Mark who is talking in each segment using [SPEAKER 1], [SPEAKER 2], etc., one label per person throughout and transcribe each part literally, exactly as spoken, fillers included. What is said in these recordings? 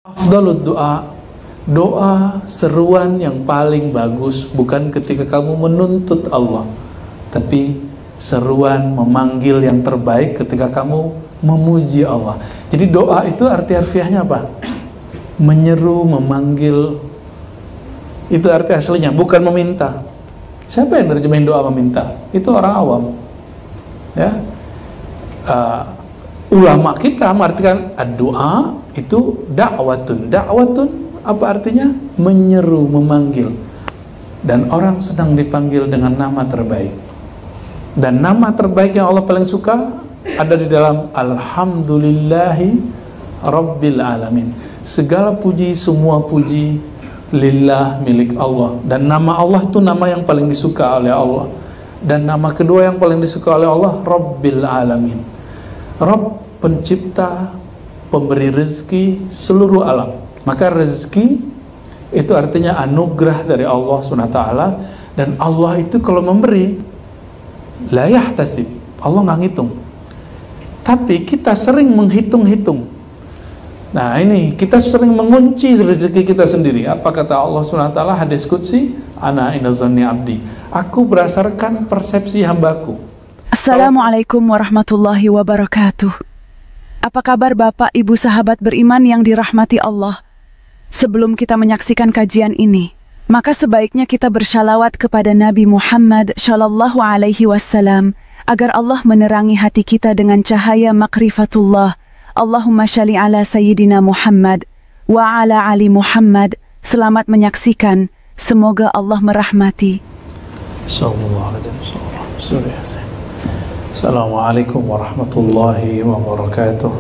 [SPEAKER 1] Afdalud doa, doa seruan yang paling bagus bukan ketika kamu menuntut Allah, tapi seruan memanggil yang terbaik ketika kamu memuji Allah. Jadi doa itu arti harfiahnya apa? Menyeru, memanggil. Itu arti aslinya, bukan meminta. Siapa yang nerjemahin doa meminta? Itu orang awam. Ya, uh, ulama kita mengartikan doa itu dakwatun. Dakwatun apa artinya? Menyeru, memanggil. Dan orang sedang dipanggil dengan nama terbaik. Dan nama terbaik yang Allah paling suka ada di dalam Alhamdulillahi Rabbil Alamin. Segala puji, semua puji lillah, milik Allah. Dan nama Allah itu nama yang paling disuka oleh Allah. Dan nama kedua yang paling disuka oleh Allah, Rabbil Alamin. Rabb, pencipta, pemberi rezeki seluruh alam. Maka rezeki itu artinya anugerah dari Allah subhanahu wa taala. Dan Allah itu kalau memberi la yahtasib, Allah nggak ngitung. Tapi kita sering menghitung-hitung. Nah ini, kita sering mengunci rezeki kita sendiri. Apa kata Allah subhanahu wa taala hadis qudsi? Ana inna zanni abdi, aku berdasarkan persepsi hambaku.
[SPEAKER 2] Assalamualaikum warahmatullahi wabarakatuh. Apa kabar Bapak, Ibu, sahabat beriman yang dirahmati Allah? Sebelum kita menyaksikan kajian ini, maka sebaiknya kita bersyalawat kepada Nabi Muhammad Shallallahu Alaihi Wasallam agar Allah menerangi hati kita dengan cahaya makrifatullah. Allahumma shalli ala Sayyidina Muhammad wa ala ali Muhammad. Selamat menyaksikan. Semoga Allah merahmati.
[SPEAKER 1] Assalamualaikum warahmatullahi wabarakatuh.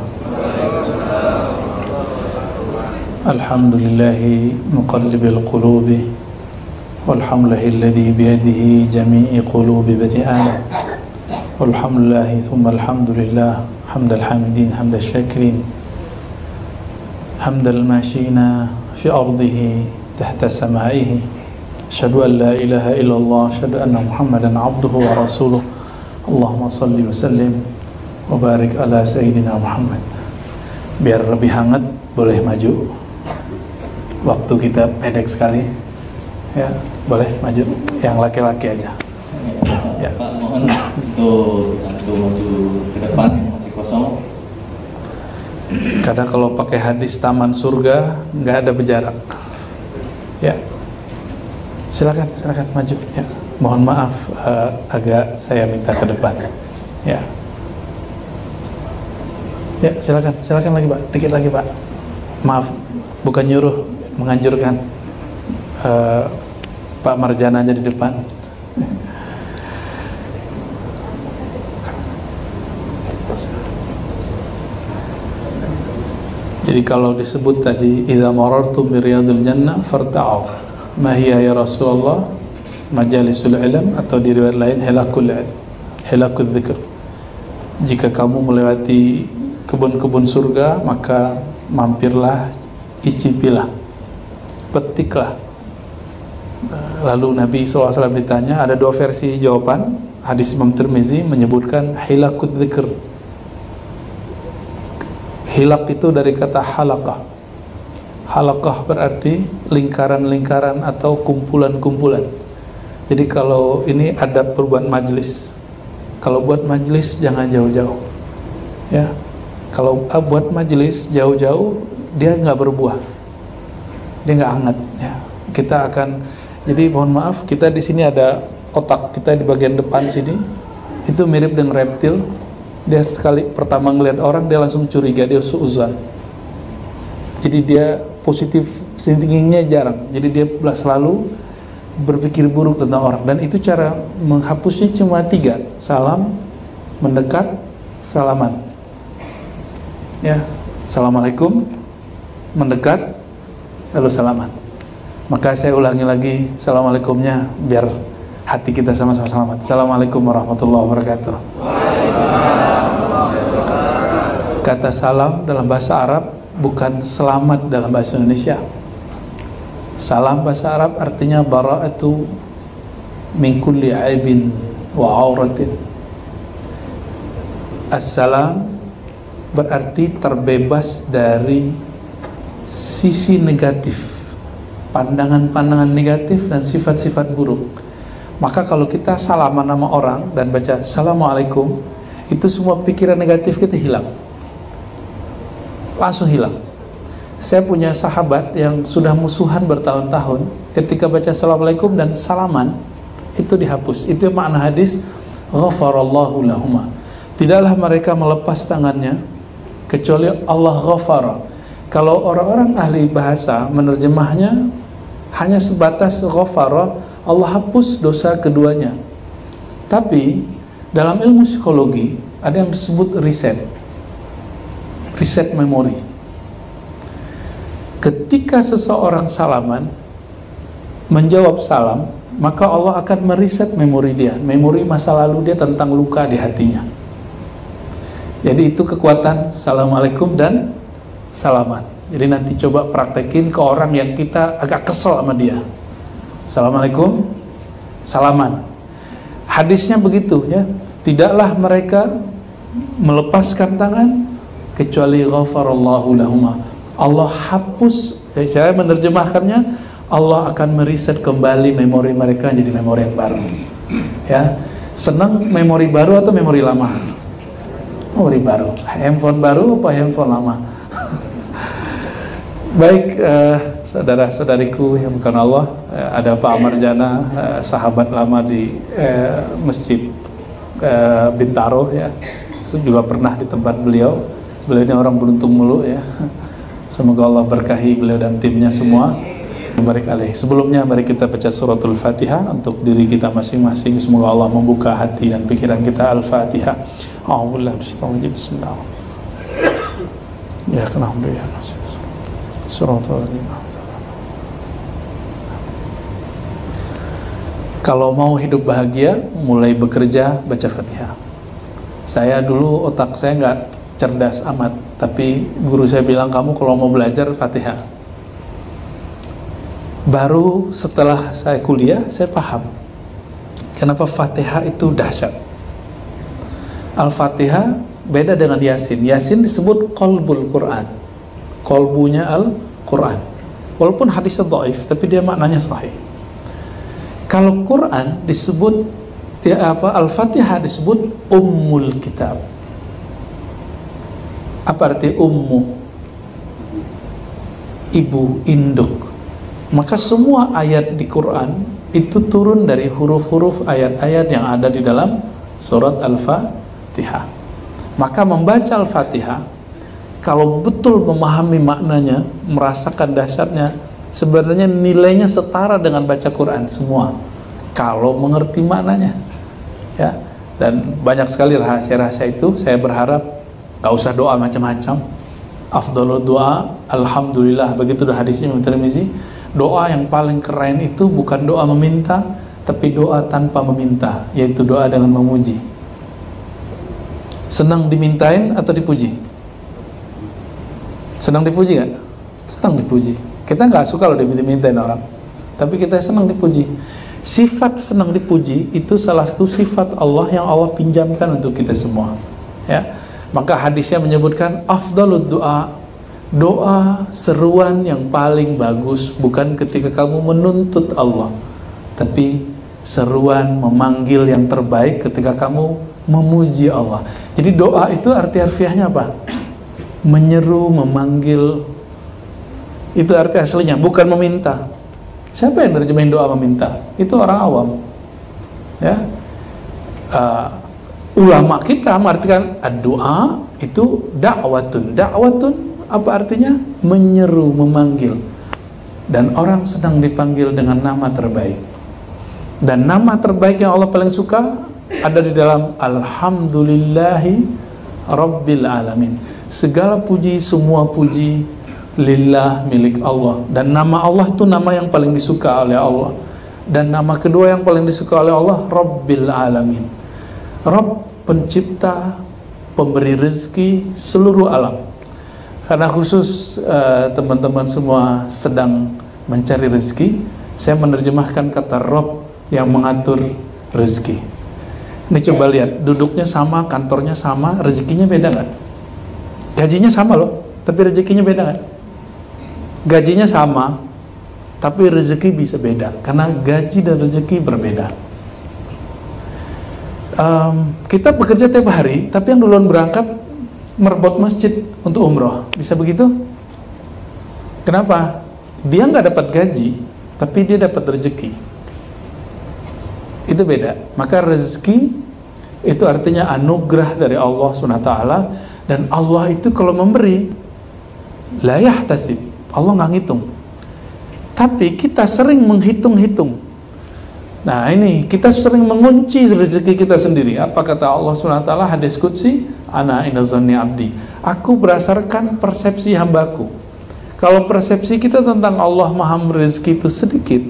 [SPEAKER 1] Alhamdulillahi muqallibil qulubi walhamdulillahilladzi biyadihi jami'i qulubi bani adam. Walhamdulillahi thumma alhamdulillah hamdal hamidin hamdal syakirin hamdal mashina fi ardihi tahta samaihi. Asyhadu an la ilaha illallah, asyhadu anna Muhammadan abduhu wa rasuluh. Allahumma salli wa sallim wa barik ala Sayyidina Muhammad. Biar lebih hangat, boleh maju. Waktu kita pendek sekali. Ya, boleh maju. Yang laki-laki aja. Ya.
[SPEAKER 3] Pak, mohon untuk untuk maju ke depan, masih kosong.
[SPEAKER 1] Karena kalau pakai hadis taman surga nggak ada berjarak. Ya. Silakan, silakan maju. Ya. Mohon maaf uh, agak saya minta ke depan. Ya. Ya, silakan, silakan lagi Pak, dikit lagi Pak. Maaf, bukan nyuruh, menganjurkan. Uh, Pak Marjana aja di depan. Jadi kalau disebut tadi idza marartum bi riyadil jannah farta'u. Ma hiya ya Rasulullah? Majalisul ilm, atau di riwayat lain hilakul ilm, hilakul dzikr. Jika kamu melewati kebun-kebun surga, maka mampirlah, icipilah, petiklah. Lalu Nabi shallallahu alaihi wasallam ditanya, ada dua versi jawaban. Hadis Imam Tirmizi menyebutkan hilakul dzikr. Hilak itu dari kata halaqah. Halaqah berarti lingkaran-lingkaran atau kumpulan-kumpulan. Jadi kalau ini adab berbuat majlis, kalau buat majlis jangan jauh-jauh, ya. Kalau buat majlis jauh-jauh, dia nggak berbuah, dia nggak hangat. Ya. Kita akan, jadi mohon maaf, kita di sini ada otak kita di bagian depan sini, itu mirip dengan reptil. Dia sekali pertama ngelihat orang, dia langsung curiga, dia suuzan. Jadi dia positif thinkingnya jarang, jadi dia selalu berpikir buruk tentang orang. Dan itu cara menghapusnya cuma tiga: salam, mendekat, salaman. Ya, assalamualaikum, mendekat, lalu salaman. Maka saya ulangi lagi assalamualaikumnya biar hati kita sama-sama selamat. Assalamualaikum warahmatullahi wabarakatuh. Kata salam dalam bahasa Arab bukan selamat dalam bahasa Indonesia. Salam bahasa Arab artinya bara'atu min kulli aibin wa auratin. Assalam berarti terbebas dari sisi negatif, pandangan-pandangan negatif dan sifat-sifat buruk. Maka kalau kita salaman sama orang dan baca Assalamualaikum, itu semua pikiran negatif kita hilang, langsung hilang. Saya punya sahabat yang sudah musuhan bertahun-tahun, ketika baca Assalamualaikum dan salaman, itu dihapus. Itu makna hadis ghafarallahu lahuma. Tidaklah mereka melepas tangannya kecuali Allah ghafara. Kalau orang-orang ahli bahasa menerjemahnya hanya sebatas ghafara, Allah hapus dosa keduanya. Tapi dalam ilmu psikologi ada yang disebut reset, reset memori. Ketika seseorang salaman, menjawab salam, maka Allah akan mereset memori dia, memori masa lalu dia tentang luka di hatinya. Jadi itu kekuatan Assalamualaikum dan salaman. Jadi nanti coba praktekin ke orang yang kita agak kesel sama dia. Assalamualaikum, salaman. Hadisnya begitu ya. Tidaklah mereka melepaskan tangan kecuali ghafarallahu lahuma. Allah hapus. Jadi saya menerjemahkannya, Allah akan mereset kembali memori mereka jadi memori yang baru. Ya, senang memori baru atau memori lama? Memori baru. Handphone baru apa handphone lama? Baik, eh, saudara-saudariku yang bukan Allah, eh, ada Pak Amarjana, eh, sahabat lama di eh, Masjid eh, Bintaro ya, juga pernah di tempat beliau. Beliau ini orang beruntung mulu ya. Semoga Allah berkahi beliau dan timnya semua. Barik alaih. Sebelumnya mari kita baca suratul Fatihah untuk diri kita masing-masing. Semoga Allah membuka hati dan pikiran kita. Al-Fatihah. A'udzubillahi minasyaitonir rajim. Bismillahirrahmanirrahim. Ya na'budu ya nasta'in. Suratul Fatihah. Kalau mau hidup bahagia, mulai bekerja baca Fatihah. Saya dulu otak saya nggak cerdas amat, tapi guru saya bilang kamu kalau mau belajar Fatihah. Baru setelah saya kuliah, saya paham kenapa Fatihah itu dahsyat. Al-Fatihah beda dengan Yasin. Yasin disebut qalbul Quran, qalbunya Al-Quran. Walaupun hadisnya dhaif, tapi dia maknanya sahih. Kalau Quran disebut ya apa, Al-Fatihah disebut ummul kitab. Apa arti ummu? Ibu, induk. Maka semua ayat di Quran itu turun dari huruf-huruf ayat-ayat yang ada di dalam surat Al-Fatihah. Maka membaca Al-Fatihah, kalau betul memahami maknanya, merasakan dahsyatnya, sebenarnya nilainya setara dengan baca Quran semua, kalau mengerti maknanya ya. Dan banyak sekali rahasia-rahasia itu. Saya berharap gak usah doa macam-macam. Afdhalud doa alhamdulillah, begitu dah hadisnya Imam Tirmizi. Doa yang paling keren itu bukan doa meminta, tapi doa tanpa meminta, yaitu doa dengan memuji. Senang dimintain atau dipuji? Senang dipuji gak? Senang dipuji. Kita gak suka loh dimintain orang, tapi kita senang dipuji. Sifat senang dipuji itu salah satu sifat Allah yang Allah pinjamkan untuk kita semua ya. Maka hadisnya menyebutkan afdhalud doa, doa seruan yang paling bagus bukan ketika kamu menuntut Allah, tapi seruan memanggil yang terbaik ketika kamu memuji Allah. Jadi doa itu arti harfiahnya apa? Menyeru, memanggil. Itu arti aslinya, bukan meminta. Siapa yang nerjemahin doa meminta? Itu orang awam ya. uh, Ulama kita mengartikan doa itu dakwatun. Dakwatun apa artinya? Menyeru, memanggil. Dan orang sedang dipanggil dengan nama terbaik. Dan nama terbaik yang Allah paling suka ada di dalam Alhamdulillahi Rabbil Alamin. Segala puji, semua puji lillah, milik Allah. Dan nama Allah itu nama yang paling disuka oleh Allah. Dan nama kedua yang paling disuka oleh Allah, Rabbil Alamin. Rabb, pencipta, pemberi rezeki seluruh alam. Karena khusus uh, teman-teman semua sedang mencari rezeki, saya menerjemahkan kata Rabb yang mengatur rezeki. Ini coba lihat, duduknya sama, kantornya sama, rezekinya beda nggak? Gajinya sama loh, tapi rezekinya beda nggak? gajinya sama, tapi rezeki bisa beda, karena gaji dan rezeki berbeda. Um, kita bekerja tiap hari, tapi yang duluan berangkat merebut masjid untuk umroh, bisa begitu? Kenapa? Dia nggak dapat gaji, tapi dia dapat rezeki. Itu beda. Maka rezeki itu artinya anugerah dari Allah subhanahu wa taala, dan Allah itu kalau memberi la yahtasib, Allah nggak ngitung. Tapi kita sering menghitung-hitung. Nah ini, kita sering mengunci rezeki kita sendiri. Apa kata Allah subhanahu wa taala hadis qudsi, ana inna zanni abdi, aku berdasarkan persepsi hambaku. Kalau persepsi kita tentang Allah maha rezeki itu sedikit,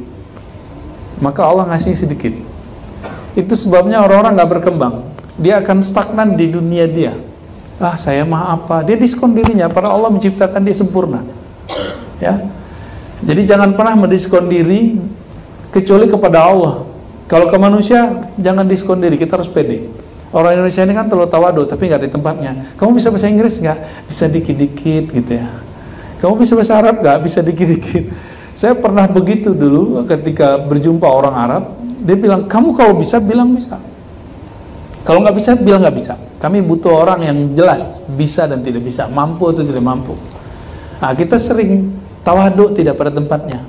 [SPEAKER 1] maka Allah ngasih sedikit. Itu sebabnya orang-orang gak berkembang. Dia akan stagnan di dunia dia. Ah saya mah apa, dia diskon dirinya, padahal Allah menciptakan dia sempurna. Ya, jadi jangan pernah mendiskon diri kecuali kepada Allah. Kalau ke manusia jangan diskon diri, kita harus pede. Orang Indonesia ini kan terlalu tawadu, tapi nggak di tempatnya. Kamu bisa bahasa Inggris nggak? Bisa dikit-dikit gitu ya. Kamu bisa bahasa Arab nggak? Bisa dikit-dikit. Saya pernah begitu dulu ketika berjumpa orang Arab. Dia bilang, kamu kalau bisa bilang bisa. Kalau nggak bisa bilang nggak bisa. Kami butuh orang yang jelas bisa dan tidak bisa, mampu atau tidak mampu. Nah, kita sering tawadu tidak pada tempatnya.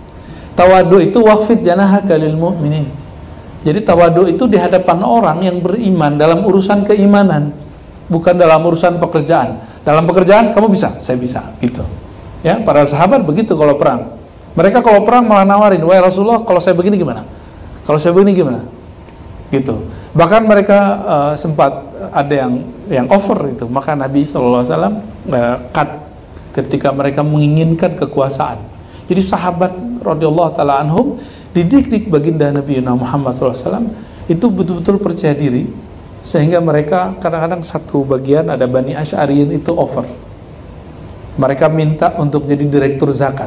[SPEAKER 1] Tawadu itu waqfid janahaka lil mu'minin. Jadi tawadu itu di hadapan orang yang beriman dalam urusan keimanan, bukan dalam urusan pekerjaan. Dalam pekerjaan kamu bisa, saya bisa, gitu. Ya, para sahabat begitu kalau perang. Mereka kalau perang malah nawarin, wahai Rasulullah, kalau saya begini gimana? Kalau saya begini gimana? Gitu. Bahkan mereka uh, sempat ada yang yang over itu. Maka Nabi shallallahu alaihi wasallam uh, cut ketika mereka menginginkan kekuasaan. Jadi sahabat radhiyallahu taala anhum didik-dik baginda Nabi Muhammad shallallahu alaihi wasallam itu betul-betul percaya diri, sehingga mereka kadang-kadang satu bagian ada Bani Asy'ariyin itu over. Mereka minta untuk jadi direktur zakat.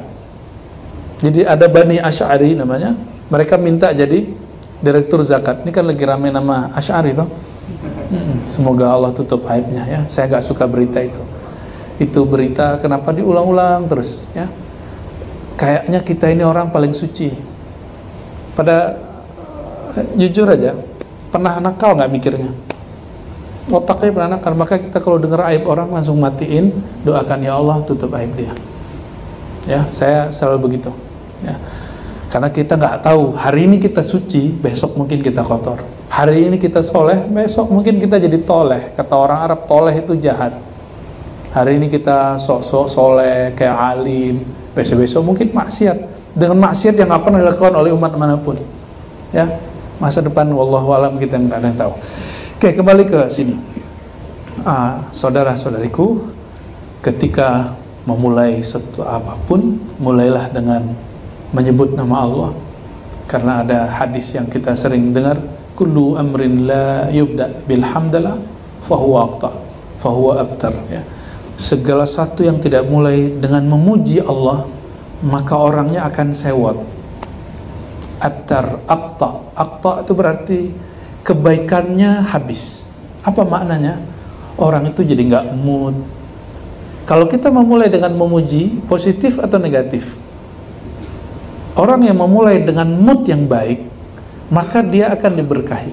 [SPEAKER 1] Jadi ada Bani Asy'ari namanya, mereka minta jadi direktur zakat. Ini kan lagi rame nama Asy'ari toh. Hmm, semoga Allah tutup aibnya ya. Saya gak suka berita itu. Itu berita kenapa diulang-ulang terus ya. Kayaknya kita ini orang paling suci. Pada jujur aja, pernah nakal nggak mikirnya? Otaknya pernah nakal. Maka kita kalau dengar aib orang langsung matiin, doakan ya Allah tutup aib dia. Ya, saya selalu begitu. Ya. Karena kita nggak tahu hari ini kita suci, besok mungkin kita kotor. Hari ini kita soleh, besok mungkin kita jadi toleh. Kata orang Arab, toleh itu jahat. Hari ini kita sok-sok soleh, kayak alim, besok-besok mungkin maksiat. Dengan maksiat yang nggak pernah dilakukan oleh umat manapun. Ya, masa depan wallahu alam kita nggak ada yang tahu. Oke, kembali ke sini. Ah, saudara-saudariku, ketika memulai sesuatu apapun, mulailah dengan menyebut nama Allah. Karena ada hadis yang kita sering dengar, kullu amrin la yubda bil hamdalah fahuwa aqta fahuwa abtar ya. Segala sesuatu yang tidak mulai dengan memuji Allah, maka orangnya akan sewot. Abtar, aqta, aqta itu berarti kebaikannya habis. Apa maknanya? Orang itu jadi nggak mood. Kalau kita memulai dengan memuji, positif atau negatif? Orang yang memulai dengan mood yang baik, maka dia akan diberkahi.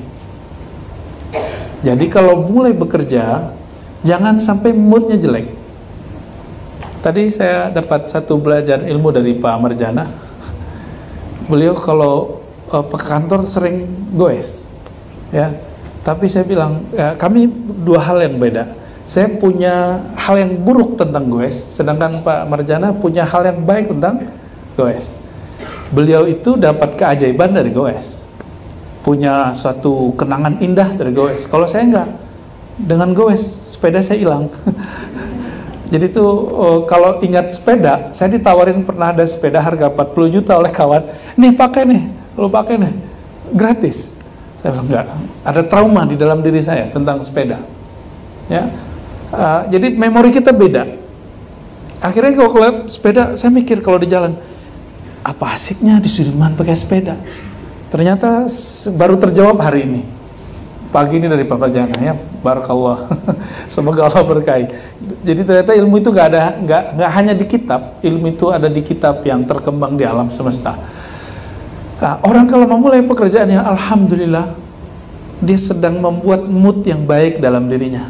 [SPEAKER 1] Jadi kalau mulai bekerja, jangan sampai moodnya jelek. Tadi saya dapat satu belajar ilmu dari Pak Marjana. Beliau kalau uh, ke kantor sering goes, ya. Tapi saya bilang, ya, kami dua hal yang beda. Saya punya hal yang buruk tentang goes, sedangkan Pak Marjana punya hal yang baik tentang goes. Beliau itu dapat keajaiban dari goes, punya suatu kenangan indah dari goes. Kalau saya enggak, dengan goes sepeda saya hilang. Jadi tuh uh, kalau ingat sepeda, saya ditawarin pernah ada sepeda harga empat puluh juta oleh kawan. Nih pakai nih, lo pakai nih, gratis. Saya bilang enggak, ada trauma di dalam diri saya tentang sepeda. Ya, uh, jadi memori kita beda. Akhirnya kalau lihat sepeda, saya mikir kalau di jalan, apa asiknya di Sudirman pakai sepeda? Ternyata baru terjawab hari ini. pagi ini dari Bapak Jana ya, barakallah. Semoga Allah berkahi. Jadi ternyata ilmu itu nggak ada, nggak nggak hanya di kitab, ilmu itu ada di kitab yang terkembang di alam semesta. Nah, orang kalau memulai pekerjaannya, alhamdulillah, dia sedang membuat mood yang baik dalam dirinya.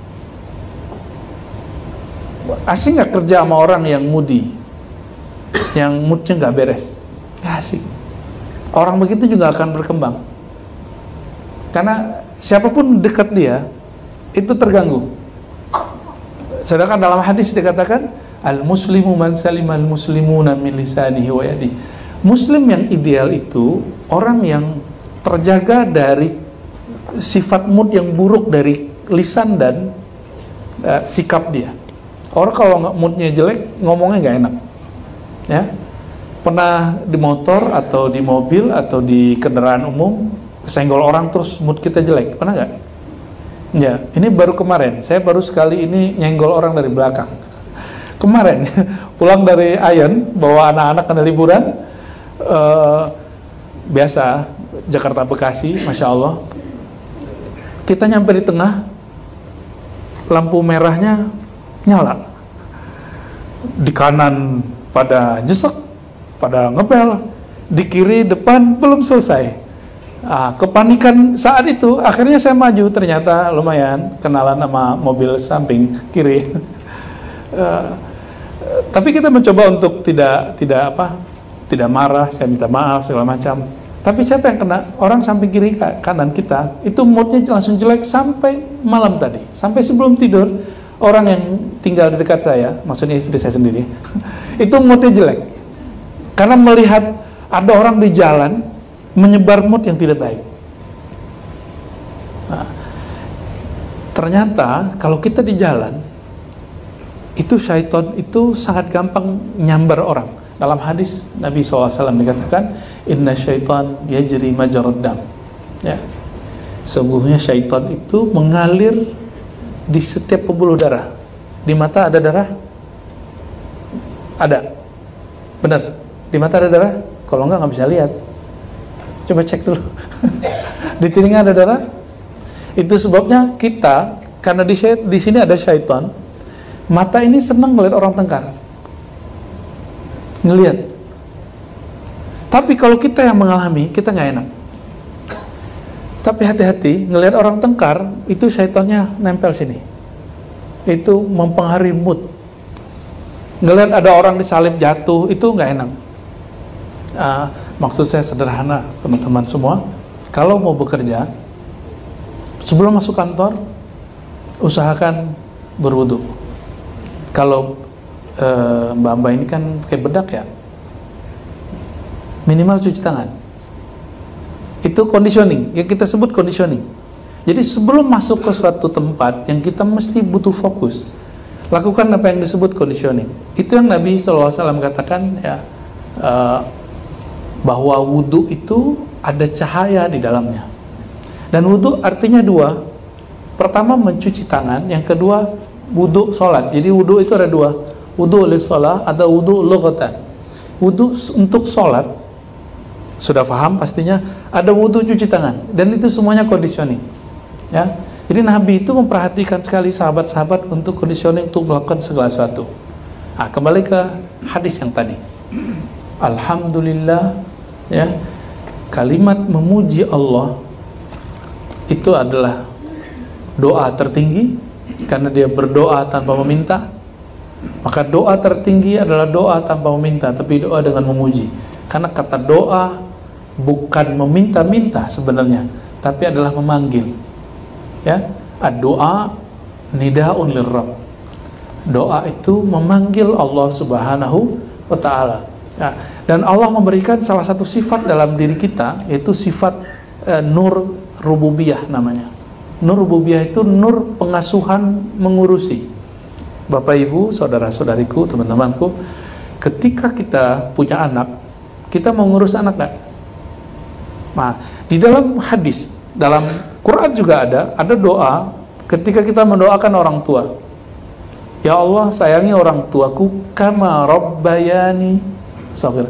[SPEAKER 1] Asik nggak kerja sama orang yang moody, yang moodnya nggak beres? Nggak asik. Orang begitu juga akan berkembang. Karena siapapun dekat dia, itu terganggu. Sedangkan dalam hadis dikatakan, al-muslimu man salima al-muslimuna min lisanihi wa yadihi. Muslim yang ideal itu orang yang terjaga dari sifat mood yang buruk dari lisan dan uh, sikap dia. Orang kalau moodnya jelek, ngomongnya nggak enak. Ya, pernah di motor atau di mobil atau di kendaraan umum kesenggol orang terus mood kita jelek, pernah nggak? Ya, ini baru kemarin. Saya baru sekali ini nyenggol orang dari belakang. Kemarin pulang dari Ayen bawa anak-anak ke liburan. Uh, biasa Jakarta Bekasi, masya Allah. Kita nyampe di tengah, lampu merahnya nyala. Di kanan pada nyesek, pada ngebel, di kiri depan belum selesai. Ah, kepanikan saat itu, akhirnya saya maju, ternyata lumayan kenalan sama mobil samping kiri. Uh, tapi kita mencoba untuk tidak tidak apa, tidak marah, saya minta maaf segala macam. Tapi siapa yang kena? Orang samping kiri kanan kita, itu moodnya langsung jelek sampai malam tadi, sampai sebelum tidur. Orang yang tinggal di dekat saya, maksudnya istri saya sendiri, itu moodnya jelek karena melihat ada orang di jalan menyebar mood yang tidak baik. Nah, ternyata kalau kita di jalan, itu syaitan itu sangat gampang nyambar orang. Dalam hadis Nabi shallallahu alaihi wasallam dikatakan, inna syaitan yajri majrad dam. Ya, sungguhnya syaitan itu mengalir di setiap pembuluh darah. Di mata ada darah? Ada. Benar. Di mata ada darah? Kalau enggak nggak bisa lihat. Coba cek dulu. Di telinga ada darah? Itu sebabnya kita, karena di, di sini ada syaitan, mata ini senang melihat orang tengkar, ngelihat. Tapi kalau kita yang mengalami, kita nggak enak. Tapi hati-hati, ngelihat orang tengkar, itu syaitannya nempel sini. Itu mempengaruhi mood. Ngelihat ada orang disalib jatuh, itu nggak enak. Uh, maksud saya sederhana, teman-teman semua. Kalau mau bekerja, sebelum masuk kantor, usahakan berwudu. Kalau uh, mbak-mbak ini kan kayak bedak ya, minimal cuci tangan. Itu conditioning, yang kita sebut conditioning. Jadi sebelum masuk ke suatu tempat yang kita mesti butuh fokus, lakukan apa yang disebut conditioning. Itu yang Nabi shallallahu alaihi wasallam katakan ya, uh, bahwa wudhu itu ada cahaya di dalamnya. Dan wudhu artinya dua. Pertama mencuci tangan, yang kedua wudhu sholat. Jadi wudhu itu ada dua, wudhu li sholat atau wudhu lughatan. Wudhu untuk sholat, sudah paham pastinya, ada wudhu cuci tangan, dan itu semuanya conditioning. Ya, jadi Nabi itu memperhatikan sekali sahabat-sahabat untuk conditioning, untuk melakukan segala sesuatu. Nah, kembali ke hadis yang tadi. Alhamdulillah, ya, kalimat memuji Allah itu adalah doa tertinggi, karena dia berdoa tanpa meminta. Maka doa tertinggi adalah doa tanpa meminta, tapi doa dengan memuji. Karena kata doa bukan meminta-minta sebenarnya, tapi adalah memanggil. Ya, ad-doa nida'un lirrabb. Doa itu memanggil Allah Subhanahu wa taala. Ya, dan Allah memberikan salah satu sifat dalam diri kita, yaitu sifat eh, nur rububiyah namanya. Nur rububiyah itu nur pengasuhan, mengurusi. Bapak Ibu, saudara-saudariku, teman-temanku, ketika kita punya anak, kita mau ngurus anak nggak? Nah, di dalam hadis, dalam Quran juga ada, ada doa ketika kita mendoakan orang tua. Ya Allah, sayangi orang tuaku kama rabbayani shaghir.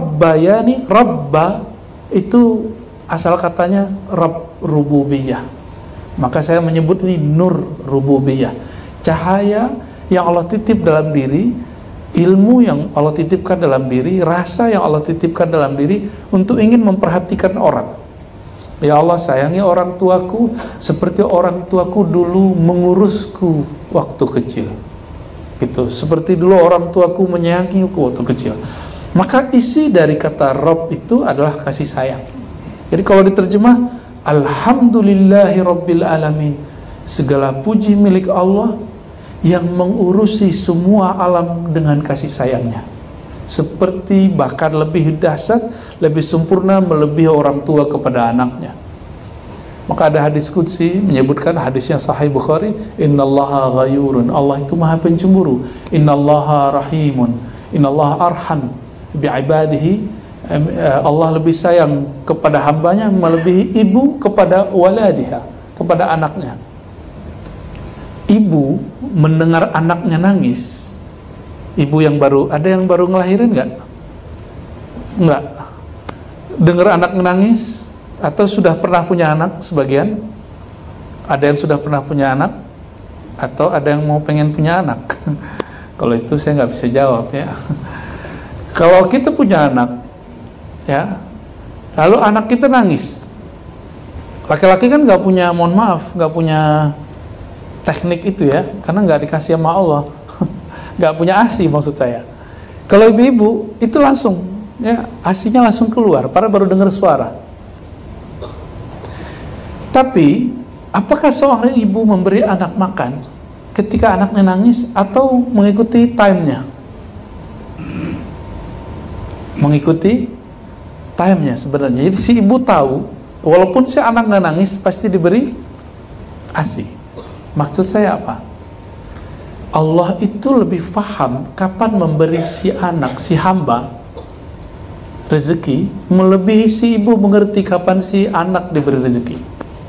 [SPEAKER 1] Rabbayani, rabba itu asal katanya Rabb rububiyah. Maka saya menyebut ini nur rububiyah, cahaya yang Allah titip dalam diri, ilmu yang Allah titipkan dalam diri, rasa yang Allah titipkan dalam diri untuk ingin memperhatikan orang. Ya Allah, sayangi orang tuaku seperti orang tuaku dulu mengurusku waktu kecil. Gitu. Seperti dulu orang tuaku menyayangiku waktu kecil. Maka isi dari kata Rabb itu adalah kasih sayang. Jadi kalau diterjemah, Alhamdulillahi Rabbil Alamin, segala puji milik Allah yang mengurusi semua alam dengan kasih sayangnya. Seperti bahkan lebih dahsyat, lebih sempurna melebihi orang tua kepada anaknya. Maka ada hadis qudsi menyebutkan, hadisnya Sahih Bukhari, Innallaha ghayurun, Allah itu maha pencemburu. Innallaha rahimun, Innallaha arham bi'ibadihi, Allah lebih sayang kepada hambanya melebihi ibu kepada waladiha, kepada anaknya. Ibu mendengar anaknya nangis, ibu yang baru, ada yang baru ngelahirin nggak? Nggak. Dengar anak menangis, atau sudah pernah punya anak sebagian? Ada yang sudah pernah punya anak, atau ada yang mau pengen punya anak? Kalau itu saya nggak bisa jawab ya. Kalau kita punya anak, ya, lalu anak kita nangis, laki-laki kan nggak punya, mohon maaf, nggak punya teknik itu ya, karena nggak dikasih sama Allah, nggak punya asi maksud saya. Kalau ibu-ibu itu langsung, ya, asinya langsung keluar, para baru dengar suara. Tapi apakah seorang ibu memberi anak makan ketika anaknya nangis atau mengikuti time-nya? Mengikuti time-nya sebenarnya. Jadi si ibu tahu, walaupun si anak nggak nangis pasti diberi asi. Maksud saya apa? Allah itu lebih paham kapan memberi si anak, si hamba rezeki, melebihi si ibu mengerti kapan si anak diberi rezeki.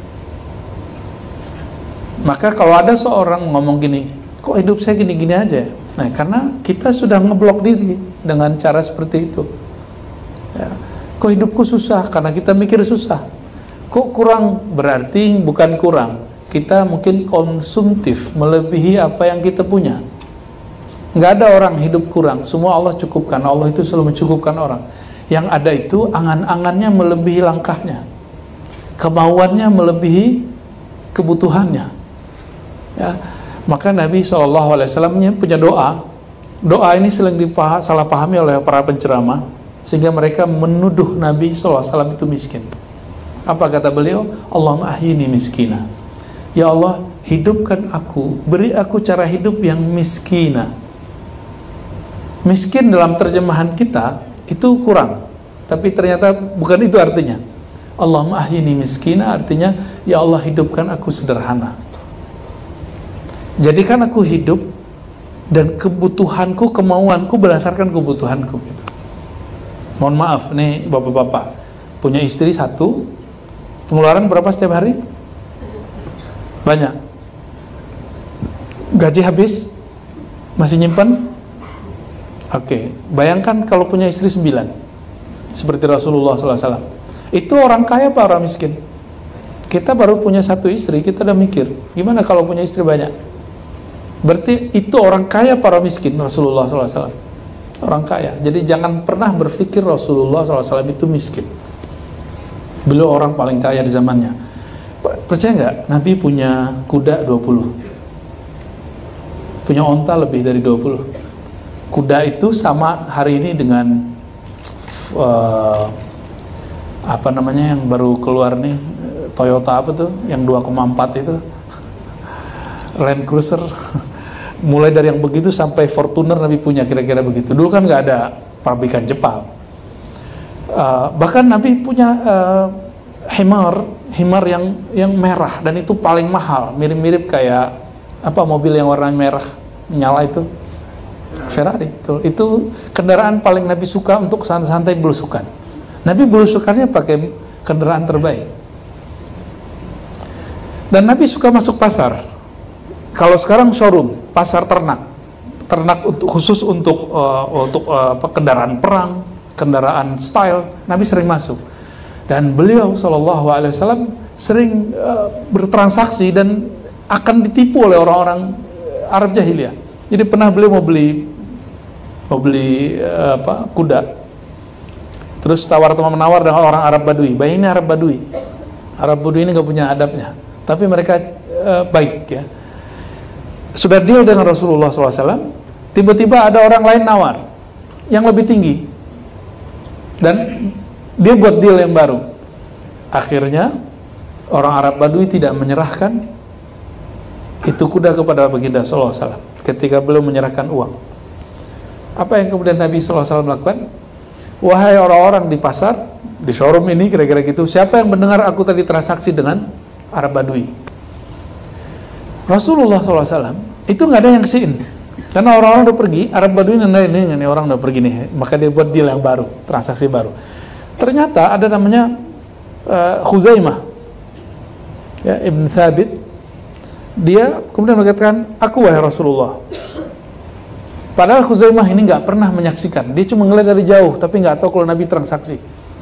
[SPEAKER 1] Maka kalau ada seorang ngomong gini, kok hidup saya gini-gini aja? Nah, karena kita sudah ngeblok diri dengan cara seperti itu. Ya. Kok hidupku susah? Karena kita mikir susah. Kok kurang? Berarti bukan kurang, kita mungkin konsumtif melebihi apa yang kita punya. Nggak ada orang hidup kurang, semua Allah cukupkan. Allah itu selalu mencukupkan orang. Yang ada itu angan-angannya melebihi langkahnya, kemauannya melebihi kebutuhannya. Ya, maka Nabi shallallahu alaihi wasallam punya doa. Doa ini sering dipahami, salah pahami oleh para penceramah, sehingga mereka menuduh Nabi shallallahu alaihi wasallam itu miskin. Apa kata beliau? Allahumma ahyini miskina. Ya Allah, hidupkan aku, beri aku cara hidup yang miskina. Miskin dalam terjemahan kita itu kurang, tapi ternyata bukan itu artinya. Allahumma ahyini miskina artinya, ya Allah, hidupkan aku sederhana. Jadikan aku hidup dan kebutuhanku, kemauanku berdasarkan kebutuhanku gitu. Mohon maaf nih bapak-bapak, punya istri satu, pengeluaran berapa setiap hari? Banyak. Gaji habis? Masih nyimpan? Oke, bayangkan kalau punya istri sembilan, seperti Rasulullah shallallahu alaihi wasallam. Itu orang kaya apa orang miskin? Kita baru punya satu istri, kita udah mikir, gimana kalau punya istri banyak? Berarti itu orang kaya para miskin Rasulullah shallallahu alaihi wasallam. Orang kaya. Jadi jangan pernah berpikir Rasulullah shallallahu alaihi wasallam itu miskin. Beliau orang paling kaya di zamannya. Percaya nggak? Nabi punya kuda dua puluh, punya onta lebih dari dua puluh. Kuda itu sama hari ini dengan uh, apa namanya yang baru keluar nih, Toyota apa tuh yang dua koma empat itu, Land Cruiser. Mulai dari yang begitu sampai Fortuner Nabi punya, kira-kira begitu. Dulu kan nggak ada pabrikan Jepang. Uh, bahkan Nabi punya uh, himar, himar yang yang merah, dan itu paling mahal, mirip-mirip kayak apa mobil yang warna merah nyala itu, Ferrari. Itu, itu kendaraan paling Nabi suka untuk santai-santai belusukan. Nabi belusukannya pakai kendaraan terbaik. Dan Nabi suka masuk pasar. Kalau sekarang showroom, pasar ternak, ternak untuk khusus untuk uh, untuk uh, kendaraan perang, kendaraan style, Nabi sering masuk. Dan beliau shallallahu alaihi wasallam sering uh, bertransaksi dan akan ditipu oleh orang-orang Arab jahiliyah. Jadi pernah beliau mau beli mau beli uh, apa kuda, terus tawar teman menawar dengan orang Arab Badui. Bayangin ini Arab Badui, Arab Badui ini nggak punya adabnya, tapi mereka uh, baik ya. Sudah deal dengan Rasulullah shallallahu alaihi wasallam, tiba-tiba ada orang lain nawar yang lebih tinggi, dan dia buat deal yang baru. Akhirnya orang Arab Badui tidak menyerahkan itu kuda kepada baginda sallallahu alaihi wasallam ketika belum menyerahkan uang. Apa yang kemudian Nabi sallallahu alaihi wasallam lakukan? Wahai orang-orang di pasar, di showroom ini, kira-kira gitu, siapa yang mendengar aku tadi transaksi dengan Arab Badui? Rasulullah sallallahu alaihi wasallam itu nggak ada yang kasihin, karena orang-orang udah pergi. Arab Badui ini, ini, ini orang udah pergi nih, maka dia buat deal yang baru, transaksi baru. Ternyata ada namanya uh, Khuzaimah ya, Ibn Thabit. Dia kemudian mengatakan, aku wahai Rasulullah. Padahal Khuzaimah ini nggak pernah menyaksikan, dia cuma ngeliat dari jauh, tapi nggak tahu kalau Nabi transaksi.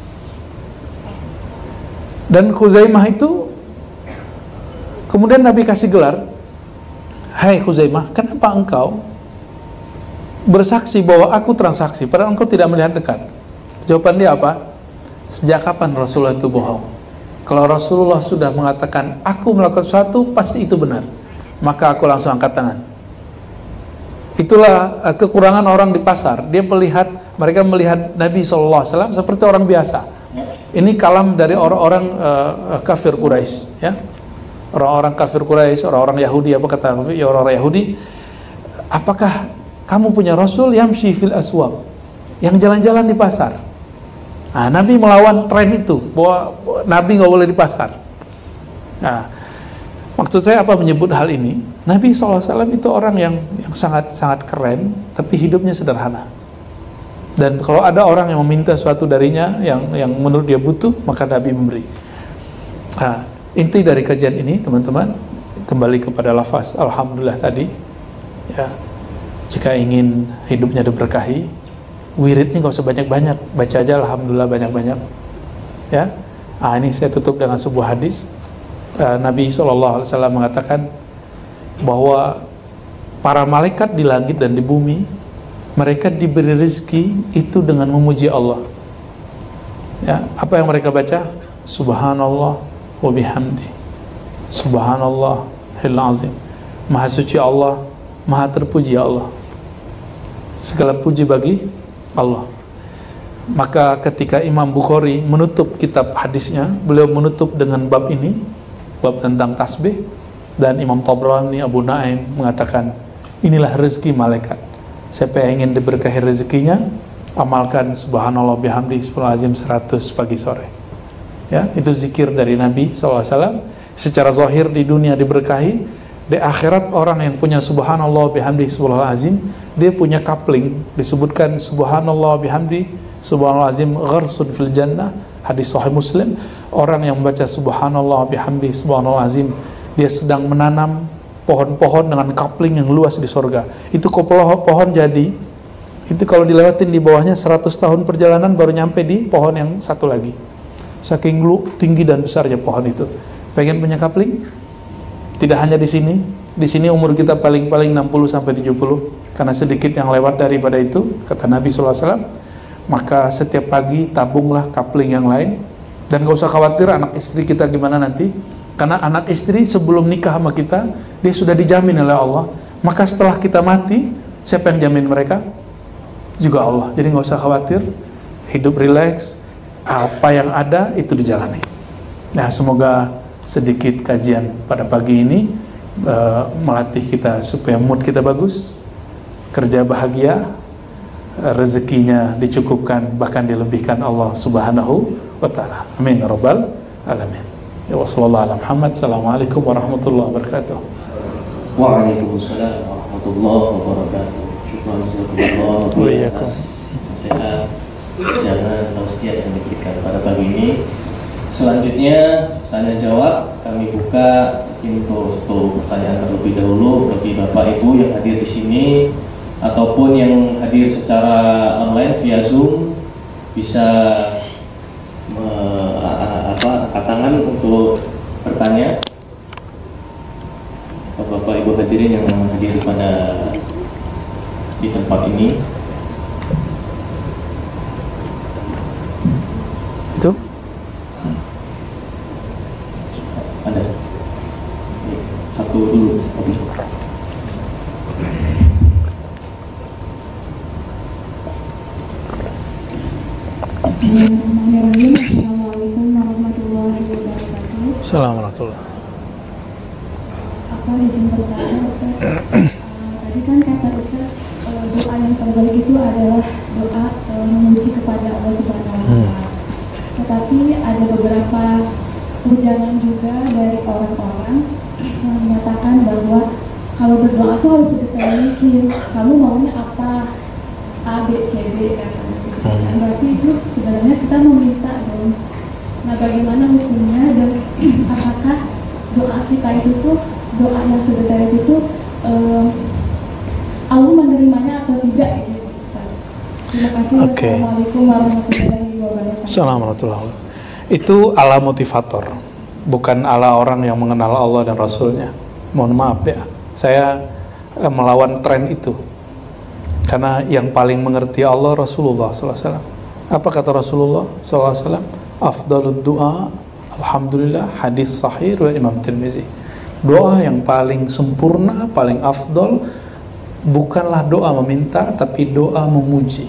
[SPEAKER 1] Dan Khuzaimah itu kemudian Nabi kasih gelar, hai Khuzaimah, kenapa engkau bersaksi bahwa aku transaksi padahal engkau tidak melihat dekat? Jawaban dia apa? Sejak kapan Rasulullah itu bohong? Kalau Rasulullah sudah mengatakan aku melakukan sesuatu, pasti itu benar, maka aku langsung angkat tangan. Itulah uh, kekurangan orang di pasar. Dia melihat, mereka melihat Nabi shallallahu alaihi wasallam seperti orang biasa. Ini kalam dari orang-orang uh, kafir Quraisy, ya. Orang-orang kafir Quraisy, orang-orang Yahudi, apa kata ya orang-orang Yahudi? Apakah kamu punya Rasul yamshi fil aswaq, yang jalan-jalan di pasar? Nah, Nabi melawan tren itu, bahwa Nabi nggak boleh di pasar. Nah, maksud saya apa menyebut hal ini? Nabi shallallahu alaihi wasallam itu orang yang yang sangat sangat keren, tapi hidupnya sederhana. Dan kalau ada orang yang meminta sesuatu darinya yang yang menurut dia butuh, maka Nabi memberi. Nah, inti dari kajian ini, teman-teman, kembali kepada lafaz alhamdulillah tadi. Ya, jika ingin hidupnya diberkahi, wiridnya nggak usah banyak-banyak, baca aja alhamdulillah banyak-banyak. Ya, nah, ini saya tutup dengan sebuah hadis. Uh, Nabi shallallahu alaihi wasallam mengatakan bahwa para malaikat di langit dan di bumi, mereka diberi rezeki itu dengan memuji Allah. Ya, apa yang mereka baca? Subhanallah wa bihamdi, Subhanallah hil azim. Maha suci Allah, maha terpuji Allah. Segala puji bagi Allah. Maka ketika Imam Bukhari menutup kitab hadisnya, beliau menutup dengan bab ini, bab tentang tasbih. Dan Imam Tabrani, Abu Naim mengatakan, inilah rezeki malaikat. Siapa yang ingin diberkahi rezekinya, amalkan subhanallah bihamdi azim seratus pagi sore. Ya, itu zikir dari Nabi shallallahu alaihi wasallam. Secara zahir di dunia diberkahi, di akhirat orang yang punya subhanallah bihamdi azim, dia punya coupling, disebutkan subhanallah bihamdi azim gharsun fil jannah, hadis sahih Muslim. Orang yang membaca subhanallah bihamdi azim, dia sedang menanam pohon-pohon dengan coupling yang luas di sorga. Itu kalau pohon jadi, itu kalau dilewatin di bawahnya seratus tahun perjalanan baru nyampe di pohon yang satu lagi. Saking lu tinggi dan besarnya pohon itu. Pengen punya coupling? Tidak hanya di sini. Di sini umur kita paling-paling enam puluh sampai tujuh puluh, karena sedikit yang lewat daripada itu, kata Nabi shallallahu alaihi wasallam. Maka setiap pagi tabunglah coupling yang lain, dan gak usah khawatir anak istri kita gimana nanti. Karena anak istri sebelum nikah sama kita, dia sudah dijamin oleh Allah. Maka setelah kita mati, siapa yang jamin mereka? Juga Allah. Jadi nggak usah khawatir, hidup rileks, apa yang ada itu dijalani. Nah, semoga sedikit kajian pada pagi ini uh, melatih kita supaya mood kita bagus, kerja bahagia, rezekinya dicukupkan, bahkan dilebihkan Allah Subhanahu wa Ta'ala. Amin ya rabbal alamin. Ya wassalamualaikum Muhammad. Assalamualaikum warahmatullahi wabarakatuh.
[SPEAKER 3] Waalaikumsalam warahmatullahi wabarakatuh. Syukran jazakumullah atas nasihat, jangan tausiah yang diberikan pada pagi ini. Selanjutnya tanya jawab, kami buka untuk sepuluh pertanyaan terlebih dahulu bagi Bapak Ibu yang hadir di sini ataupun yang hadir secara online via Zoom, bisa me, apa, angkat tangan untuk hadirin yang hadir pada di tempat ini.
[SPEAKER 1] Itu
[SPEAKER 3] ada satu dulu. Oke.
[SPEAKER 4] Assalamualaikum warahmatullahi wabarakatuh.
[SPEAKER 1] Assalamualaikum.
[SPEAKER 4] Apa izin bertanya Ustaz? Uh, tadi kan kata Ustaz uh, doa yang terbaik itu adalah doa uh, memuji kepada Allah Subhanahu wa Ta'ala. Hmm. Tetapi ada beberapa ujangan juga dari orang-orang yang menyatakan bahwa kalau berdoa itu harus sedetail mungkin. Kamu maunya apa? A, B, C, D kan? Hmm. Berarti itu sebenarnya kita meminta dong. Nah, bagaimana hukumnya dan apakah doa kita itu tuh doa yang sedetail itu uh, Allah menerimanya atau tidak gitu, Ustaz? Terima kasih.
[SPEAKER 1] Okay.
[SPEAKER 4] Assalamualaikum warahmatullahi wabarakatuh.
[SPEAKER 1] Assalamualaikum. Itu ala motivator, bukan ala orang yang mengenal Allah dan Rasulnya. Mohon maaf ya, saya eh, melawan tren itu. Karena yang paling mengerti Allah Rasulullah sallallahu alaihi wasallam. Apa kata Rasulullah sallallahu alaihi wasallam? Afdalud du'a, alhamdulillah, hadis sahih riwayat Imam Tirmizi. Doa yang paling sempurna, paling afdal bukanlah doa meminta, tapi doa memuji.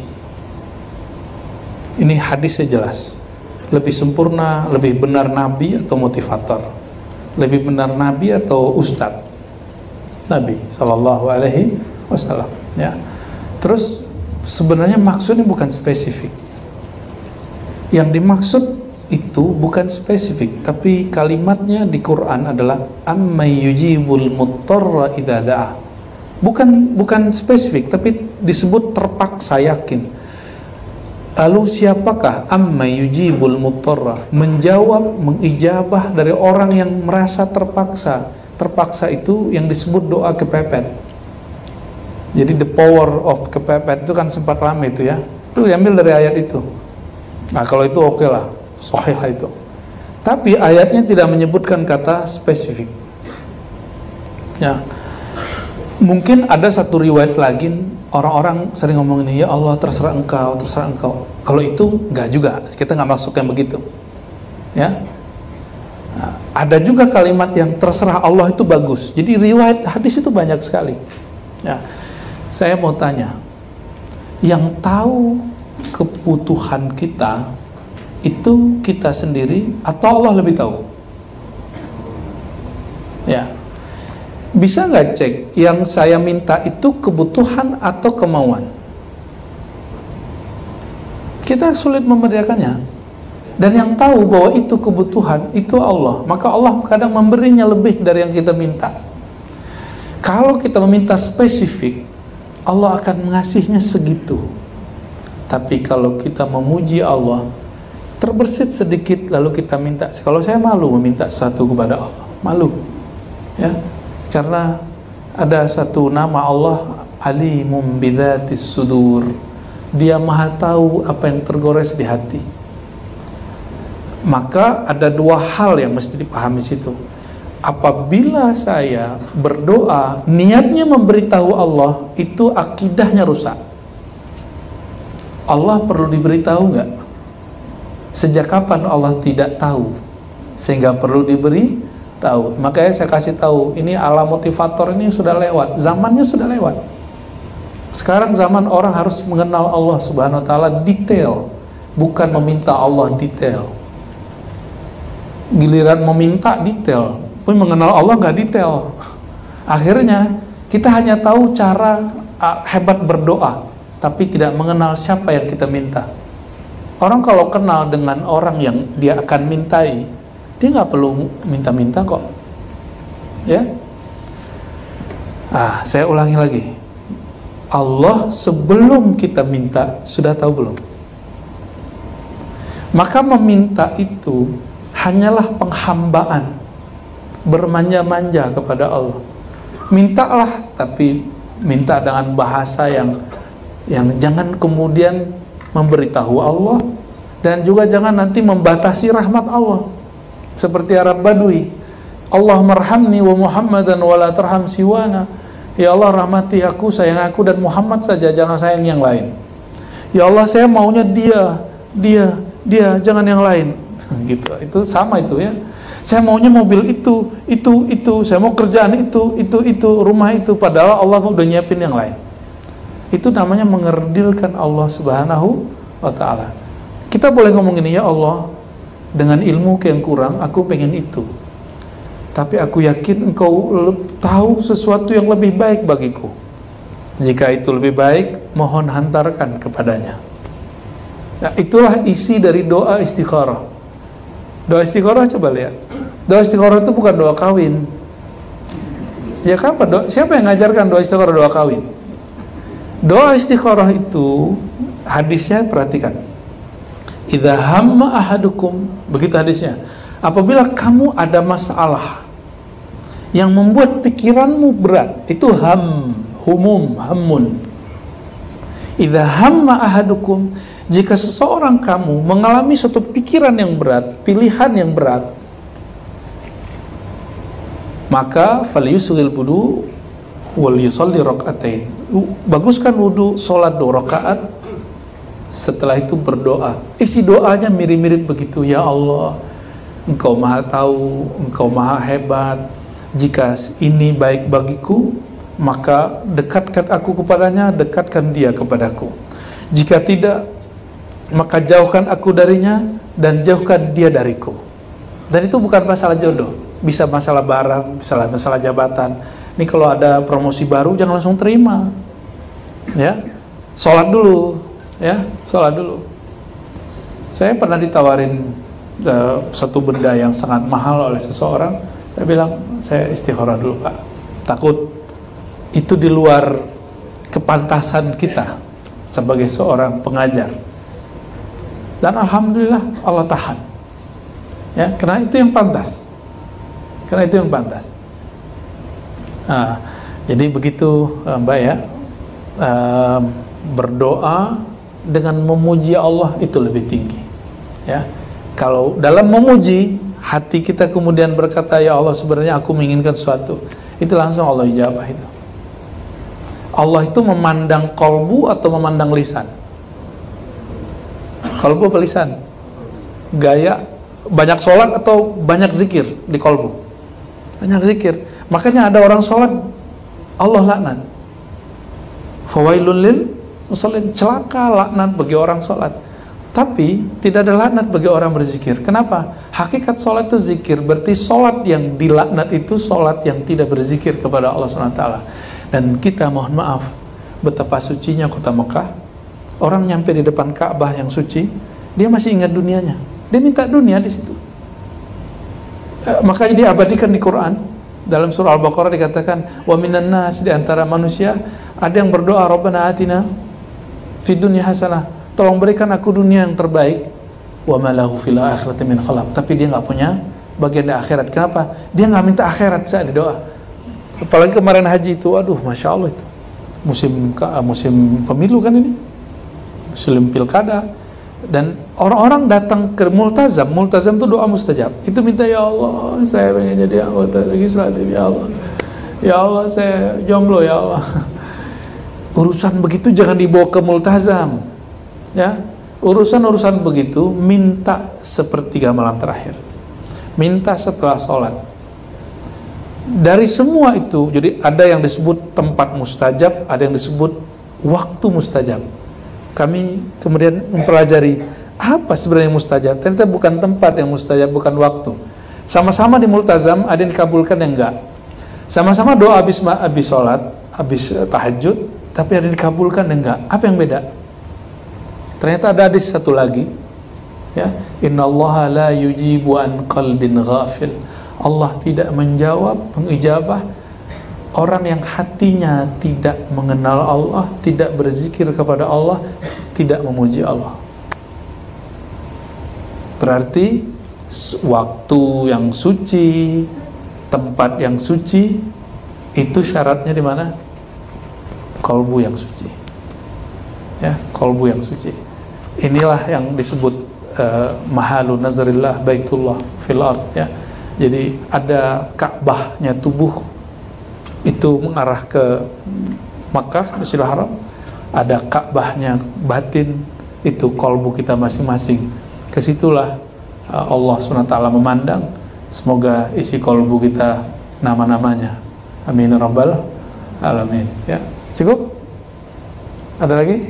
[SPEAKER 1] Ini hadisnya jelas. Lebih sempurna, lebih benar Nabi atau motivator? Lebih benar Nabi atau Ustadz? Nabi sallallahu alaihi wasallam. Ya. Terus sebenarnya maksudnya bukan spesifik. Yang dimaksud itu bukan spesifik, tapi kalimatnya di Quran adalah ammay yujibul muttarra idza da'a. Bukan bukan spesifik, tapi disebut terpaksa yakin. Lalu siapakah ammay yujibul muttarra? Menjawab, mengijabah dari orang yang merasa terpaksa. Terpaksa itu yang disebut doa kepepet. Jadi the power of kepepet itu kan sempat ramai itu ya. Itu diambil dari ayat itu. Nah kalau itu oke okay lah, sahih lah itu. Tapi ayatnya tidak menyebutkan kata spesifik. Ya, mungkin ada satu riwayat lagi, orang-orang sering ngomong ini, ya Allah terserah engkau, terserah engkau. Kalau itu enggak juga, kita nggak masukkan begitu. Ya, nah, ada juga kalimat yang terserah Allah itu bagus. Jadi riwayat hadis itu banyak sekali. Ya. Saya mau tanya, yang tahu kebutuhan kita itu kita sendiri atau Allah lebih tahu? Ya, bisa nggak cek yang saya minta itu kebutuhan atau kemauan? Kita sulit membedakannya. Dan yang tahu bahwa itu kebutuhan itu Allah, maka Allah kadang memberinya lebih dari yang kita minta. Kalau kita meminta spesifik, Allah akan mengasihnya segitu. Tapi kalau kita memuji Allah, terbersit sedikit lalu kita minta. Kalau saya malu meminta satu kepada Allah, malu, ya, karena ada satu nama Allah, Alimum bidzatis sudur. Dia maha tahu apa yang tergores di hati. Maka ada dua hal yang mesti dipahami situ. Apabila saya berdoa niatnya memberitahu Allah, itu akidahnya rusak. Allah perlu diberitahu nggak? Sejak kapan Allah tidak tahu sehingga perlu diberi tahu? Makanya saya kasih tahu, ini ala motivator ini sudah lewat, zamannya sudah lewat. Sekarang zaman orang harus mengenal Allah Subhanahu wa Ta'ala detail, bukan meminta Allah detail. Giliran meminta detail, tapi mengenal Allah nggak detail. Akhirnya kita hanya tahu cara uh, hebat berdoa, tapi tidak mengenal siapa yang kita minta. Orang kalau kenal dengan orang yang dia akan mintai, dia nggak perlu minta-minta kok. Ya. Ah, saya ulangi lagi. Allah sebelum kita minta sudah tahu belum? Maka meminta itu hanyalah penghambaan, bermanja-manja kepada Allah. Mintalah, tapi minta dengan bahasa yang yang jangan kemudian memberitahu Allah, dan juga jangan nanti membatasi rahmat Allah seperti Arab Badui. Allah marhamni wa Muhammadan wa la tarham siwana. Ya Allah, rahmati aku, sayang aku dan Muhammad saja, jangan sayang yang lain. Ya Allah, saya maunya dia, dia, dia, jangan yang lain. Gitu. Itu sama itu ya. Saya maunya mobil itu, itu, itu. Saya mau kerjaan itu, itu, itu, rumah itu. Padahal Allah udah nyiapin yang lain. Itu namanya mengerdilkan Allah Subhanahu wa ta'ala. Kita boleh ngomong ini, ya Allah, dengan ilmu yang kurang, aku pengen itu. Tapi aku yakin engkau tahu sesuatu yang lebih baik bagiku. Jika itu lebih baik, mohon hantarkan kepadanya. Nah, itulah isi dari doa istikharah. Doa istikharah coba lihat. Doa istikharah itu bukan doa kawin. Ya kan, doa, siapa yang ngajarkan doa istikharah doa kawin? Doa istikharah itu hadisnya perhatikan. Idza hamma ahadukum, begitu hadisnya. Apabila kamu ada masalah yang membuat pikiranmu berat, itu ham, humum, hammun. Idza hamma ahadukum, jika seseorang kamu mengalami suatu pikiran yang berat, pilihan yang berat, maka falyusghil wudu wal yusalli rakaatain. Baguskan wudu, salat dua rakaat, setelah itu berdoa. Isi doanya mirip-mirip begitu. Ya Allah, Engkau maha tahu, Engkau maha hebat. Jika ini baik bagiku, maka dekatkan aku kepadanya, dekatkan dia kepadaku. Jika tidak, maka jauhkan aku darinya dan jauhkan dia dariku. Dan itu bukan masalah jodoh, bisa masalah barang, bisa masalah jabatan. Ini kalau ada promosi baru jangan langsung terima. Ya, sholat dulu, ya, sholat dulu. Saya pernah ditawarin uh, satu benda yang sangat mahal oleh seseorang. Saya bilang, saya istikharah dulu Pak. Takut itu di luar kepantasan kita sebagai seorang pengajar. Dan alhamdulillah Allah tahan. Ya, karena itu yang pantas. Karena itu yang pantas. Nah, jadi begitu Mbak ya. Uh, berdoa dengan memuji Allah itu lebih tinggi. Ya. Kalau dalam memuji, hati kita kemudian berkata, ya Allah, sebenarnya aku menginginkan sesuatu, itu langsung Allah ijabah itu. Allah itu memandang kolbu atau memandang lisan? Kolbu apa lisan? Gaya banyak sholat atau banyak zikir di kolbu? Banyak zikir. Makanya ada orang sholat Allah laknat. Fawailun lil musallin, celaka, laknat bagi orang sholat. Tapi tidak ada laknat bagi orang berzikir. Kenapa? Hakikat sholat itu zikir. Berarti sholat yang dilaknat itu sholat yang tidak berzikir kepada Allah subhanahu wa taala. Dan kita mohon maaf, betapa sucinya kota Mekah. Orang nyampe di depan Ka'bah yang suci, dia masih ingat dunianya. Dia minta dunia di situ. Eh, makanya diabadikan di Quran. Dalam surah Al-Baqarah dikatakan, wa minan nas, di antara manusia ada yang berdoa, Rabbana atina fid dunya hasanah, tolong berikan aku dunia yang terbaik, wa ma lahu fil akhirati min khalaq, tapi dia nggak punya bagian di akhirat. Kenapa? Dia nggak minta akhirat saat doa. Apalagi kemarin haji itu, aduh, masya Allah itu musim musim pemilu kan ini, musim pilkada, dan orang-orang datang ke multazam. Multazam itu doa mustajab. Itu minta, ya Allah, saya pengen jadi anggota legislatif, ya Allah, ya Allah, saya jomblo, ya Allah. Urusan begitu jangan dibawa ke multazam, ya. Urusan-urusan begitu minta sepertiga malam terakhir, minta setelah sholat. Dari semua itu, jadi ada yang disebut tempat mustajab, ada yang disebut waktu mustajab. Kami kemudian mempelajari apa sebenarnya mustajab. Ternyata bukan tempat yang mustajab, bukan waktu. Sama-sama di multazam, ada yang dikabulkan, yang enggak. Sama-sama doa habis habis sholat, habis tahajud, tapi ada yang dikabulkan, yang enggak. Apa yang beda? Ternyata ada hadis satu lagi, ya, innallaha la yujibu an qalbin ghafil. Allah tidak menjawab, mengijabah orang yang hatinya tidak mengenal Allah, tidak berzikir kepada Allah, tidak memuji Allah. Berarti waktu yang suci, tempat yang suci, itu syaratnya di mana? Kolbu yang suci. Ya, kolbu yang suci. Inilah yang disebut uh, mahalu nazarillah baitullah fil ard, ya. Jadi ada Ka'bahnya tubuh itu mengarah ke Makkah, Masjidil Haram. Ada Ka'bahnya batin itu kolbu kita masing-masing. Kesitulah uh, Allah subhanahu wa taala memandang. Semoga isi kolbu kita nama-namanya. Amin ya rabbal alamin. Ya, cukup? Ada lagi?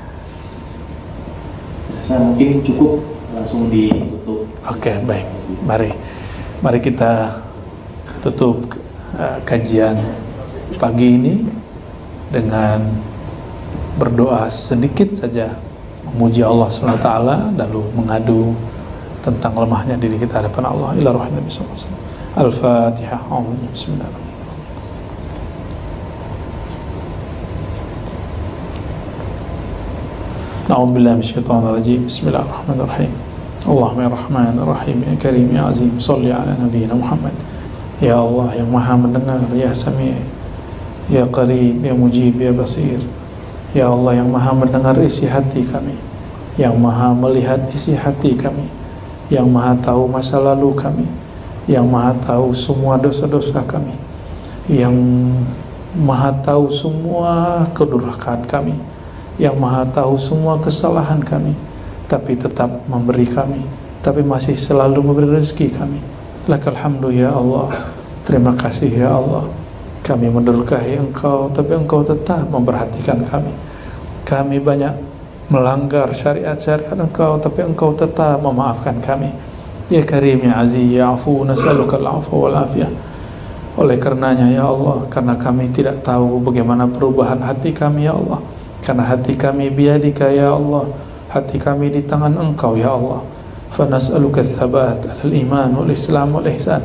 [SPEAKER 3] Saya mungkin cukup, langsung ditutup.
[SPEAKER 1] Oke, okay, baik. Mari, mari kita tutup uh, kajian pagi ini dengan berdoa sedikit saja, memuji Allah subhanahu wa taala, lalu mengadu tentang lemahnya diri kita hadapan Allah. Ila ruhin Nabi sallallahu alaihi wasallam. Al-Fatihah. Bismillahirrahmanirrahim. A'udzu billahi minasyaitonir rajim. Bismillahirrahmanirrahim. Allahumma ya Rahman ya Rahim ya Karim ya Azim, shalli ala nabiyyina Muhammad. Ya Allah yang Maha mendengar, ya Sami', ya Qarib, ya Mujib, ya Basir. Ya Allah yang Maha mendengar isi hati kami, yang Maha melihat isi hati kami, yang Maha tahu masa lalu kami, yang Maha tahu semua dosa-dosa kami, yang Maha tahu semua kedurhakaan kami, yang Maha tahu semua kesalahan kami, tapi tetap memberi kami, tapi masih selalu memberi rezeki kami. Lakal hamdu ya Allah. Terima kasih ya Allah. Kami mendurhakai Engkau, tapi Engkau tetap memperhatikan kami. Kami banyak melanggar syariat-syariat Engkau, tapi Engkau tetap memaafkan kami. Ya Karim ya Aziz ya Afu, nas'aluka al-'afwa wal 'afiyah. Oleh karenanya ya Allah, karena kami tidak tahu bagaimana perubahan hati kami ya Allah, karena hati kami biyadika ya Allah, hati kami di tangan Engkau ya Allah. Fa nas'aluka ats-tsabat 'alal iman wal islam wal ihsan.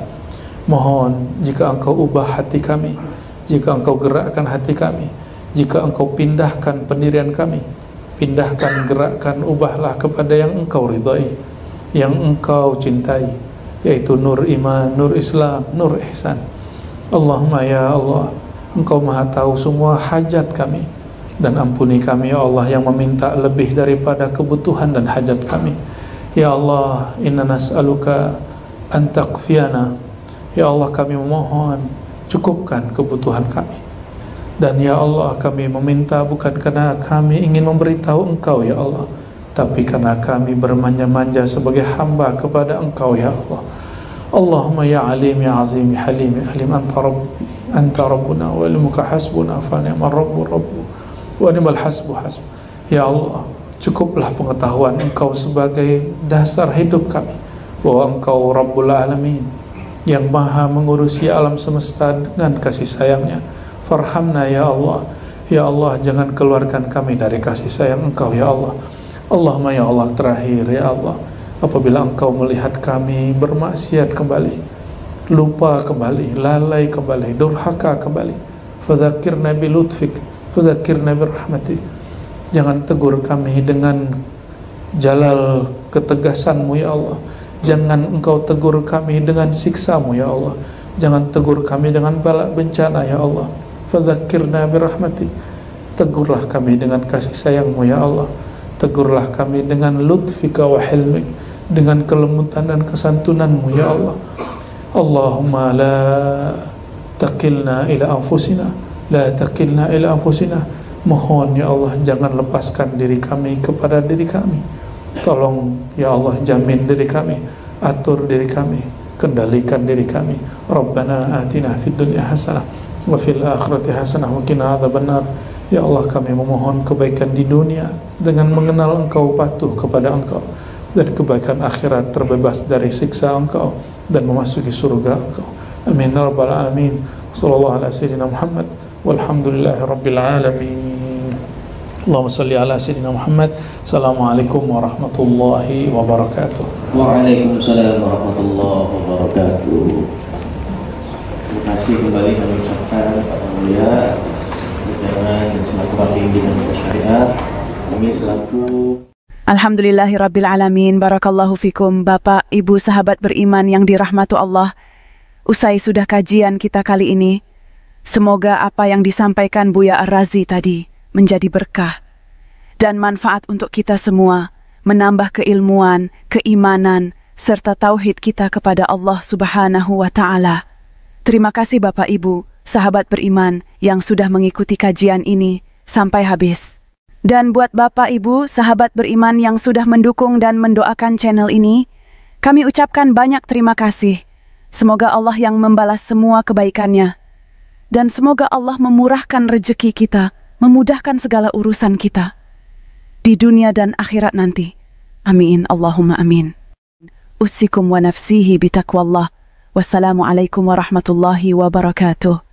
[SPEAKER 1] Mohon jika Engkau ubah hati kami, jika Engkau gerakkan hati kami, jika Engkau pindahkan pendirian kami, pindahkan, gerakkan, ubahlah kepada yang Engkau ridai, yang Engkau cintai, yaitu nur iman, nur Islam, nur ihsan. Allahumma ya Allah, Engkau Maha tahu semua hajat kami, dan ampuni kami ya Allah yang meminta lebih daripada kebutuhan dan hajat kami. Ya Allah, inna nas'aluka an taqfiyana. Ya Allah, kami memohon cukupkan kebutuhan kami. Dan ya Allah, kami meminta bukan karena kami ingin memberitahu Engkau ya Allah, tapi karena kami bermanja-manja sebagai hamba kepada Engkau ya Allah. Allahumma ya alim ya azim ya halim ya halim, anta rabbi anta rabbuna wa ilmuka hasbuna fa ni'mal rabbu rabbu wa ni'mal hasbu hasbu. Ya Allah, cukuplah pengetahuan Engkau sebagai dasar hidup kami, bahwa Engkau Rabbul Alamin, yang Maha mengurusi alam semesta dengan kasih sayangnya. Farhamna ya Allah. Ya Allah, jangan keluarkan kami dari kasih sayang Engkau ya Allah. Allahumma ya Allah, terakhir ya Allah, apabila Engkau melihat kami bermaksiat kembali, lupa kembali, lalai kembali, durhaka kembali, fadzakirna bi lutfik, fadzakirna bi rahmatik. Jangan tegur kami dengan jalal ketegasanmu ya Allah. Jangan Engkau tegur kami dengan siksamu ya Allah. Jangan tegur kami dengan bala bencana ya Allah. Fadzakirna bi rahmatik. Tegurlah kami dengan kasih sayangmu ya Allah. Tegurlah kami dengan lutfika wa hilmik, dengan kelembutan dan kesantunanmu ya Allah. Allahumma la taqilna ila anfusina, la taqilna ila anfusina. Mohon ya Allah, jangan lepaskan diri kami kepada diri kami. Tolong ya Allah, jamin diri kami, atur diri kami, kendalikan diri kami. Rabbana atina fid dunya hasanah wa fil akhirati hasanah wa qina adzabannar. Ya Allah, kami memohon kebaikan di dunia dengan mengenal Engkau, patuh kepada Engkau, dan kebaikan akhirat terbebas dari siksa Engkau dan memasuki surga Engkau. Amin ya rabbal alamin. Sallallahu ala sayyidina Muhammad walhamdulillahi rabbil alamin. Allahumma salli ala sayyidina Muhammad. Assalamualaikum warahmatullahi wabarakatuh.
[SPEAKER 3] Waalaikumsalam warahmatullahi wabarakatuh. Terima kasih kembali kami ucapkan kepada mulia atas perjalanan dan silaturahim dengan syariat. Kami selaku
[SPEAKER 2] Alhamdulillahirabbil alamin. Barakallahu fikum Bapak, Ibu, sahabat beriman yang dirahmati Allah. Usai sudah kajian kita kali ini, semoga apa yang disampaikan Buya Ar-Razi tadi menjadi berkah dan manfaat untuk kita semua, menambah keilmuan, keimanan, serta tauhid kita kepada Allah Subhanahu wa Ta'ala. Terima kasih Bapak Ibu, sahabat beriman yang sudah mengikuti kajian ini sampai habis. Dan buat Bapak Ibu, sahabat beriman yang sudah mendukung dan mendoakan channel ini, kami ucapkan banyak terima kasih. Semoga Allah yang membalas semua kebaikannya. Dan semoga Allah memurahkan rejeki kita, memudahkan segala urusan kita di dunia dan akhirat nanti. Amin, Allahumma amin. Usikum wa nafsihi bitaqwallah. Wassalamualaikum warahmatullahi wabarakatuh.